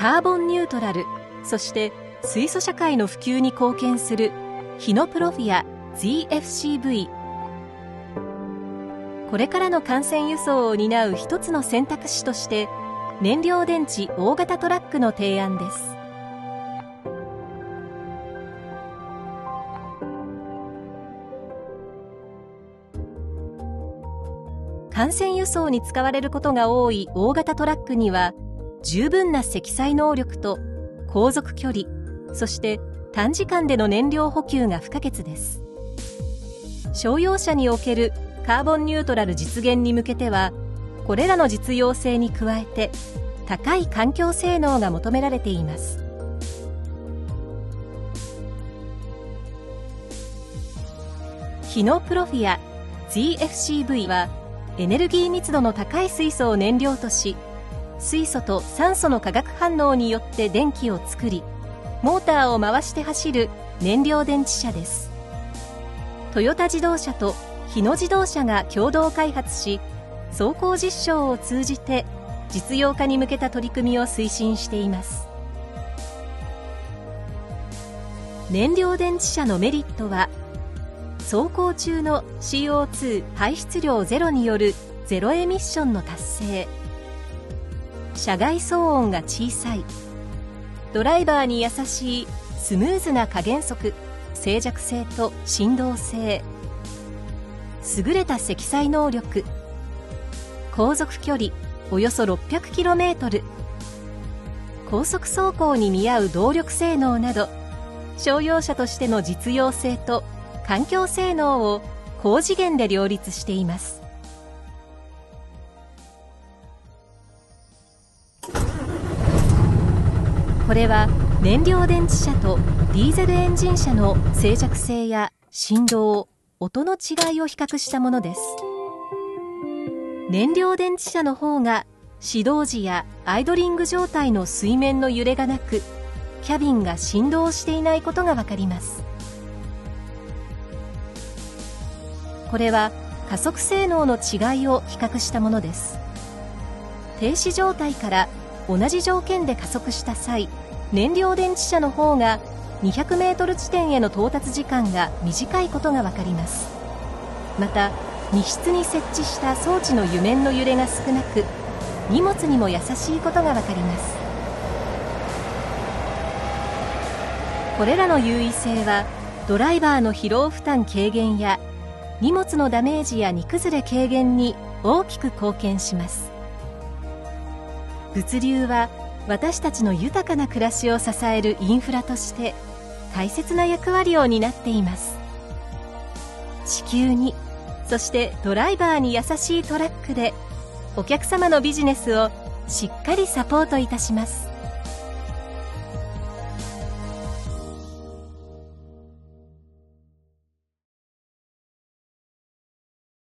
カーボンニュートラル、そして水素社会の普及に貢献するヒノプロフィア ZFCV。 これからの幹線輸送を担う一つの選択肢として燃料電池大型トラックの提案です。幹線輸送に使われることが多い大型トラックには十分な積載能力と航続距離、そして短時間での燃料補給が不可欠です。商用車におけるカーボンニュートラル実現に向けては、これらの実用性に加えて高い環境性能が求められています。ヒノプロフィア ZFCV はエネルギー密度の高い水素を燃料とし、水素と酸素の化学反応によって電気を作り、モーターを回して走る燃料電池車です。トヨタ自動車と日野自動車が共同開発し、走行実証を通じて実用化に向けた取り組みを推進しています。燃料電池車のメリットは、走行中の CO2 排出量ゼロによるゼロエミッションの達成、車外騒音が小さい、ドライバーに優しいスムーズな加減速、静寂性と振動性、優れた積載能力、航続距離およそ 600km、高速走行に見合う動力性能など、商用車としての実用性と環境性能を高次元で両立しています。これは燃料電池車とディーゼルエンジン車の静寂性や振動、音の違いを比較したものです。燃料電池車の方が始動時やアイドリング状態の水面の揺れがなく、キャビンが振動していないことがわかります。これは加速性能の違いを比較したものです。停止状態から同じ条件で加速した際、燃料電池車の方が200メートル地点への到達時間が短いことがわかります。また、荷室に設置した装置の油面の揺れが少なく、荷物にも優しいことがわかります。これらの優位性は、ドライバーの疲労負担軽減や荷物のダメージや荷崩れ軽減に大きく貢献します。物流は私たちの豊かな暮らしを支えるインフラとして大切な役割を担っています。地球に、そしてドライバーに優しいトラックでお客様のビジネスをしっかりサポートいたします。